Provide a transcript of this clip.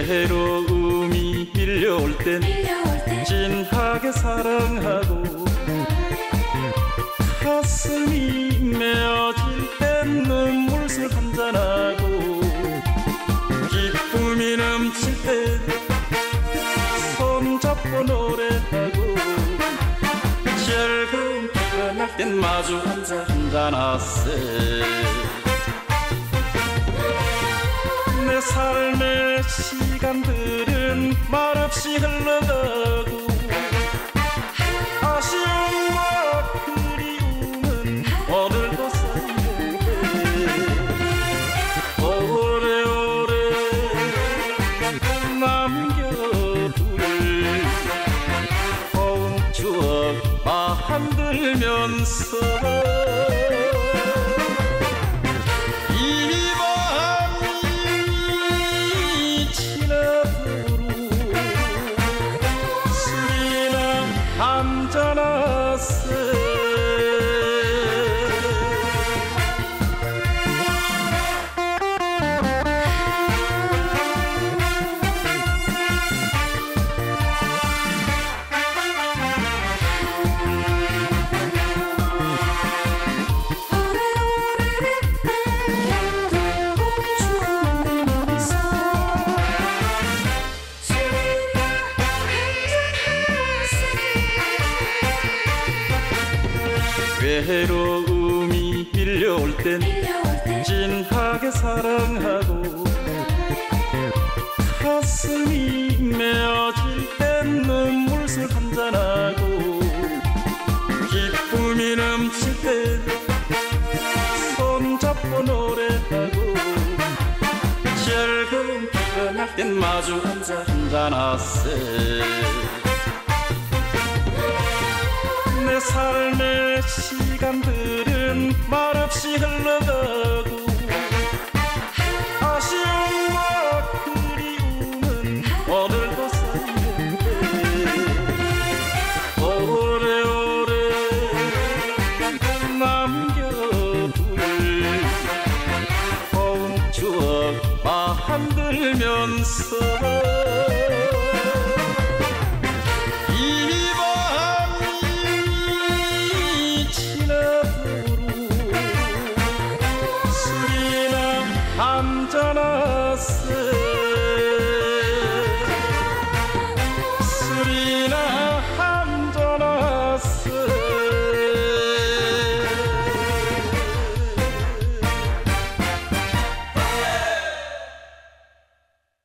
외로움이 밀려올 땐 진하게 사랑하고, 가슴이 메어질 땐 눈물술 한잔하고, 기쁨이 넘칠 땐 손잡고 노래하고, 즐거운 비가 날 땐 마주 앉아 한잔하세. 내 삶의 시간들은 말없이 흘러가고, 아쉬움과 그리움은 오늘도 쌓이는데, 오래오래 남겨둘 고운 추억 만들면서 한잔하세. 외로움이 밀려올 땐 진하게 사랑하고, 가슴이 메어질 땐 눈물술 한잔하고, 기쁨이 넘칠 땐 손잡고 노래하고, 즐거운 비가 날 땐 마주 앉아 한잔하세. 내 삶의 시간들은 말없이 흘러가고,